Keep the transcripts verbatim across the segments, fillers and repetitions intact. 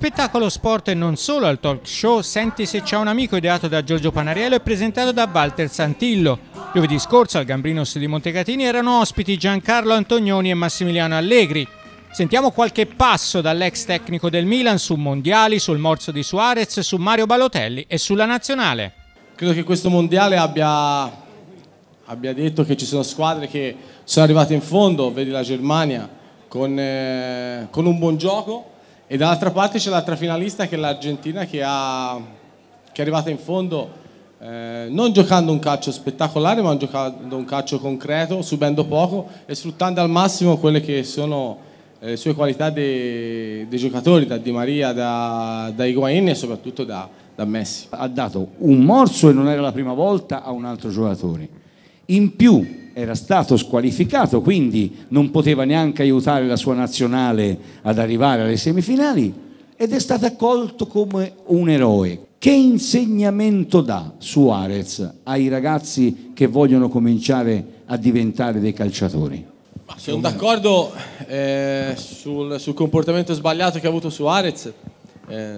spettacolo sport e non solo al talk show Senti se c'è un amico, ideato da Giorgio Panariello e presentato da Walter Santillo. Giovedì scorso al Gambrinus di Montecatini erano ospiti Giancarlo Antonioni e Massimiliano Allegri. Sentiamo qualche passo dall'ex tecnico del Milan su mondiali, sul morso di Suarez, su Mario Balotelli e sulla nazionale. Credo che questo mondiale abbia, abbia detto che ci sono squadre che sono arrivate in fondo, vedi la Germania, con, eh, con un buon gioco, e dall'altra parte c'è l'altra finalista che è l'Argentina, che, ha, che è arrivata in fondo eh, non giocando un calcio spettacolare, ma giocando un calcio concreto, subendo poco e sfruttando al massimo quelle che sono le sue qualità dei, dei giocatori, da Di Maria, da, da Higuaín e soprattutto da, da Messi. Ha dato un morso, e non era la prima volta, a un altro giocatore. In più era stato squalificato, quindi non poteva neanche aiutare la sua nazionale ad arrivare alle semifinali, ed è stato accolto come un eroe. Che insegnamento dà Suarez ai ragazzi che vogliono cominciare a diventare dei calciatori? Sono d'accordo eh, sul, sul comportamento sbagliato che ha avuto Suarez, eh,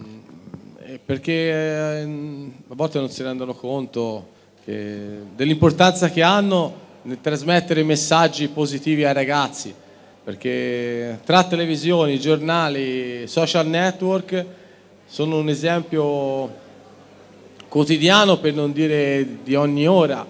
perché eh, a volte non si rendono conto dell'importanza che hanno nel trasmettere messaggi positivi ai ragazzi, perché tra televisioni, giornali, social network sono un esempio quotidiano, per non dire di ogni ora,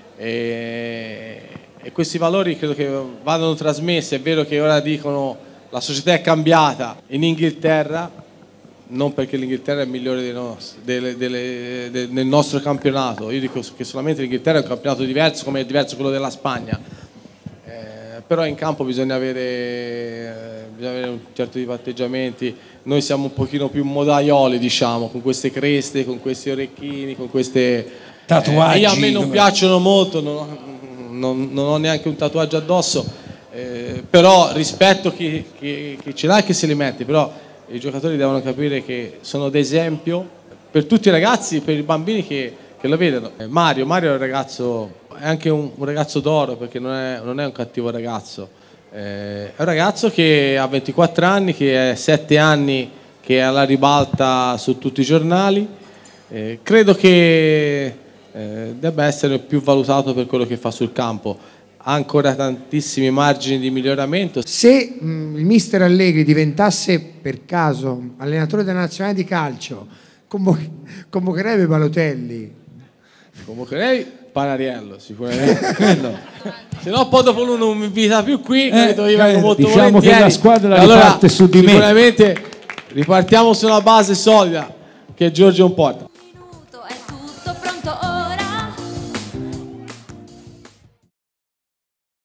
e, e questi valori credo che vadano trasmessi. È vero che ora dicono la società è cambiata in Inghilterra, non perché l'Inghilterra è migliore dei nostri, delle, delle, de, nel nostro campionato. Io dico che solamente l'Inghilterra è un campionato diverso, come è diverso quello della Spagna, eh, però in campo bisogna avere, eh, bisogna avere un certo tipo di atteggiamenti. Noi siamo un pochino più modaioli, diciamo, con queste creste, con questi orecchini, con queste tatuaggi. Eh, a me non piacciono molto, non, non, non ho neanche un tatuaggio addosso, eh, però rispetto chi, chi, chi ce l'ha e chi se li mette, però i giocatori devono capire che sono d'esempio per tutti i ragazzi, per i bambini che, che lo vedono. Mario, Mario è un ragazzo, è anche un, un ragazzo d'oro, perché non è, non è un cattivo ragazzo, eh, è un ragazzo che ha ventiquattro anni, che è sette anni che è alla ribalta su tutti i giornali. Eh, credo che eh, debba essere più valutato per quello che fa sul campo. Ha ancora tantissimi margini di miglioramento. Se mh, il mister Allegri diventasse per caso allenatore della nazionale di calcio, convo convocherebbe Balotelli? Convocherei Panariello sicuramente. Se no poi dopo lui non mi invita più qui, credo io vengo molto diciamo volentieri. Che la squadra allora, riparte su di me. Sicuramente ripartiamo su una base solida che Giorgio porta.